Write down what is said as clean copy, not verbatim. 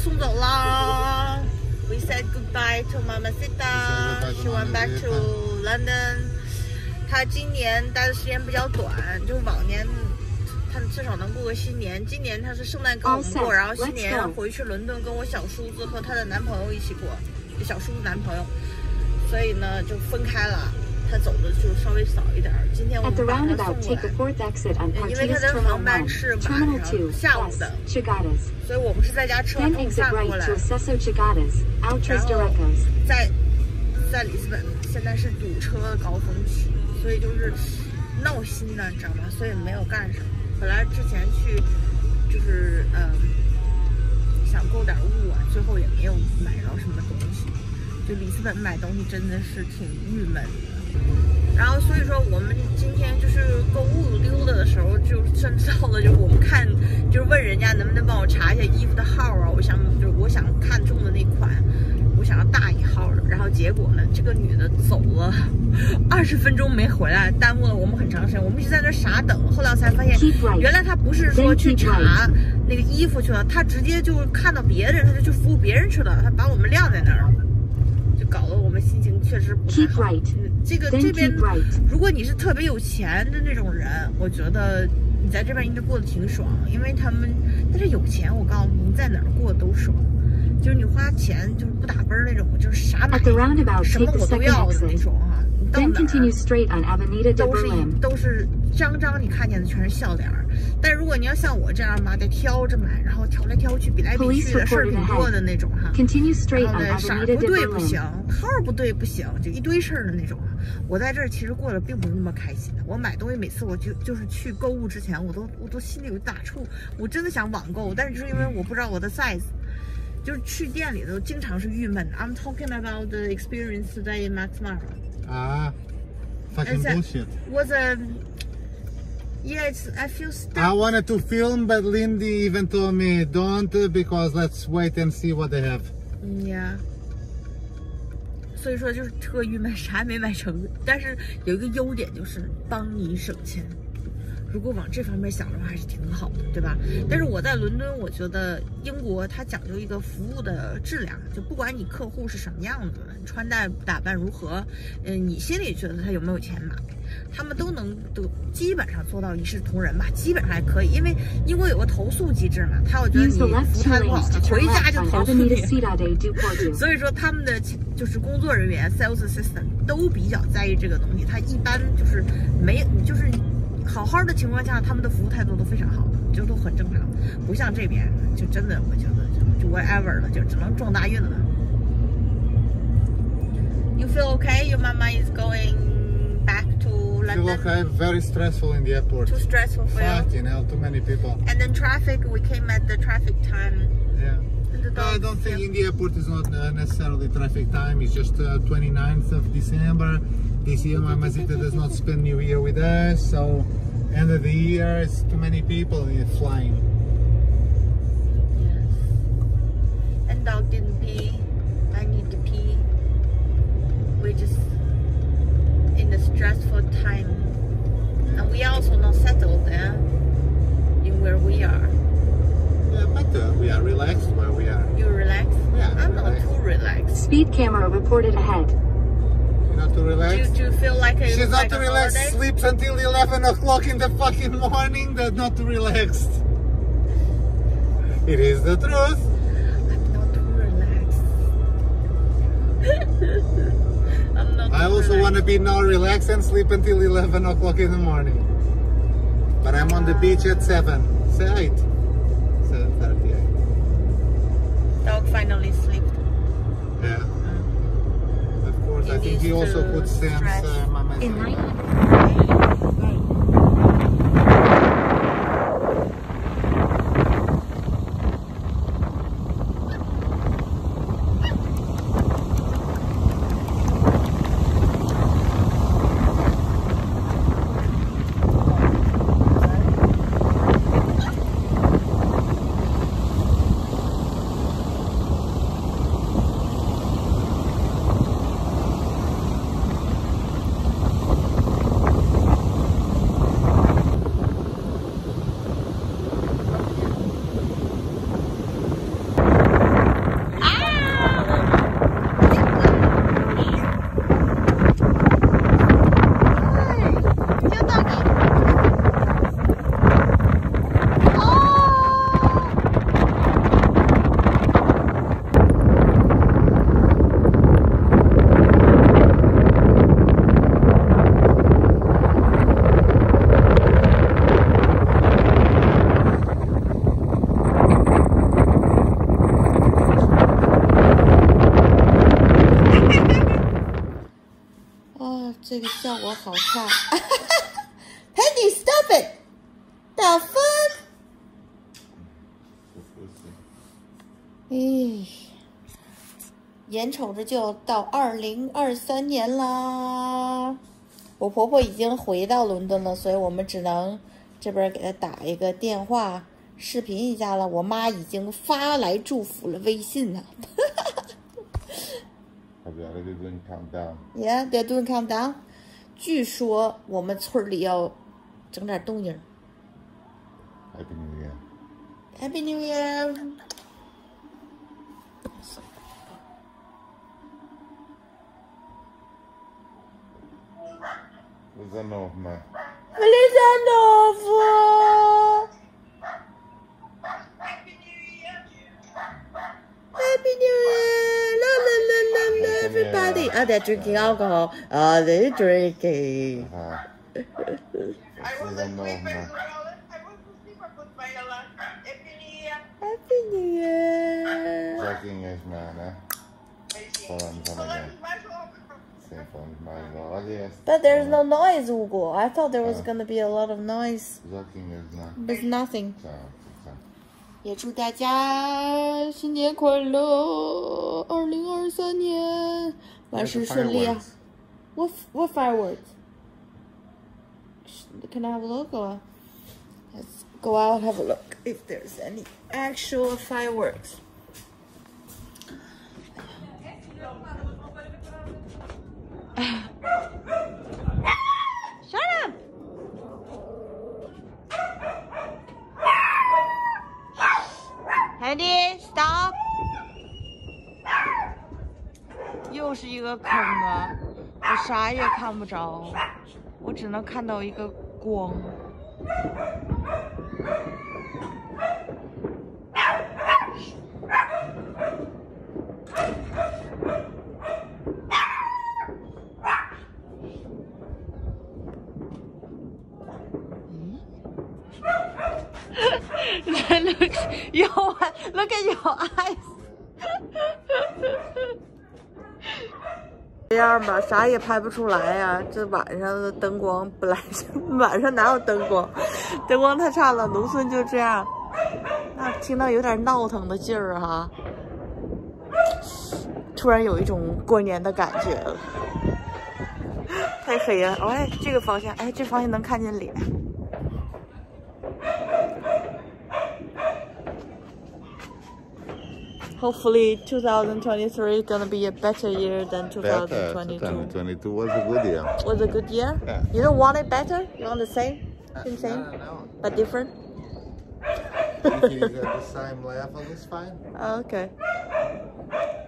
送走了。We said goodbye to Mamacita. She went back to London. 她今年待的时间比较短，就往年她至少能过个新年。今年她是圣诞跟我们过，然后新年回去伦敦跟我小叔子和她的男朋友一起过，小叔子男朋友，所以呢就分开了。她走的就稍微少一点。今天我们把她送过来，因为她的航班是晚上下午的，所以我们是在家吃完中午饭过来。然后在里斯本现在是堵车的高峰期，所以就是闹心的，你知道吗？所以没有干什么。本来之前去就是想购点物啊，最后也没有买着什么东西。就里斯本买东西真的是挺郁闷的。然后所以说我们今天就是购物溜达的时候，就甚至到了就是我们看就是问人家能不能帮我查一下衣服的号啊，我想看中的那款，我想要大一号的。然后结果呢，这个女的走了20分钟没回来，耽误了我们很长时间。我们一直在那傻等，后来我才发现，原来她不是说去查那个衣服去了，她直接就看到别人，她就去服务别人去了，她把我们晾在那儿，就搞得我们心情确实不太好。这边，如果你是特别有钱的那种人，我觉得你在这边应该过得挺爽，因为他们但是有钱，我告诉你，在哪儿过都爽。就是你花钱就是不打奔那种，就是啥买什么我都要的那种哈。你到哪儿都是张你看见的全是笑脸。但如果你要像我这样嘛，得挑着买，然后挑来挑去，比来比去的事儿挺多的那种哈。然后呢，色儿不对不行，号不对不行，就一堆事儿的那种。我在这儿其实过得并不是那么开心的。我买东西每次我就是去购物之前，我都心里有打怵，我真的想网购，但是就是因为我不知道我的 size。就是去店里头经常是郁闷。I'm talking about the experience today in Max Mara. Fucking bullshit. I feel stuck. I wanted to film, but Lindy even told me don't because let's wait and see what they have. Yeah. 所以说就是特郁闷，啥也没买成。但是有一个优点就是帮你省钱。如果往这方面想的话，还是挺好的，对吧？但是我在伦敦，我觉得英国它讲究一个服务的质量，就不管你客户是什么样子，穿戴打扮如何，你心里觉得他有没有钱买，他们都基本上做到一视同仁吧，基本上还可以。因为英国有个投诉机制嘛，他要觉得你服务态度不好，回家就投诉你。所以说他们的就是工作人员 sales assistant 都比较在意这个东西，他一般就是就是好好的情况下，他们的服务态度都非常好的，就都很正常，不像这边，就真的我觉得就 whatever 了，就只能撞大运了。You feel okay? Your mama is going back to London. Feel okay? Very stressful in the airport. Too stressful for you. Fucking hell, too many people. And then traffic. We came at the traffic time. Yeah. I don't think in the airport is not necessarily traffic time. It's just 29th of December. This year Mamacita does not spend New Year with us, so end of the year it's too many people flying. Yes. And dog didn't pee. I need to pee. We're just in a stressful time. And we also not settled in where we are. Yeah, but we are relaxed where we are. You relaxed? Yeah, I'm not too relaxed. Speed camera reported ahead. Not to relax. Do you feel like she's not like to relax? Holiday? Sleeps until 11 o'clock in the fucking morning. That's not to relax. It is the truth. I'm not too relaxed. I'm not. I also want to be not relaxed and sleep until 11 o'clock in the morning. But I'm on the beach at 7. Say 8. 7:38. Dog finally slept. Yeah. I think he also puts Sam's mama. In 900. 个效果好差。Teddy, stop it! The fuck? 哎，眼瞅着就要到2023年啦。我婆婆已经回到伦敦了，所以我们只能这边给她打一个电话，视频一下了。我妈已经发来祝福了，微信呢。Yeah, they're doing countdown. 据说我们村里要整点动静。 Happy New Year. Happy New Year. Feliz Ano Novo, mãe. Feliz Ano Novo. Happy New Year. La la la la la. Everybody. Oh, they're drinking alcohol. Oh, they're drinking. Feliz Ano Novo, mãe. Happy New Year. Joguinhas, né? Falamos amanhã. Sim, falamos mais. Olha. But there's no noise, Hugo. I thought there was gonna be a lot of noise. Joguinhas, né? There's nothing. Tchau, tchau. 也祝大家新年快乐，2023年万事顺利啊！ What fireworks? Can I have a look? Or let's go out and have a look if there's any actual fireworks. Shut up! Andy, stop! 又是一个坑啊！我啥也看不着，我只能看到一个光。Look at your eyes. 这样吧，啥也拍不出来呀、这晚上的灯光本来晚上哪有灯光，灯光太差了。农村就这样，那听到有点闹腾的劲儿哈，突然有一种过年的感觉了。太黑了，哎，这个方向，哎，这方向能看见脸。Hopefully 2023 is gonna be a better year than 2022. 2022 was a good year. Was a good year? Yeah. You don't want it better? You want the same? Same? No. But different? If you got the same level, it's fine. Okay.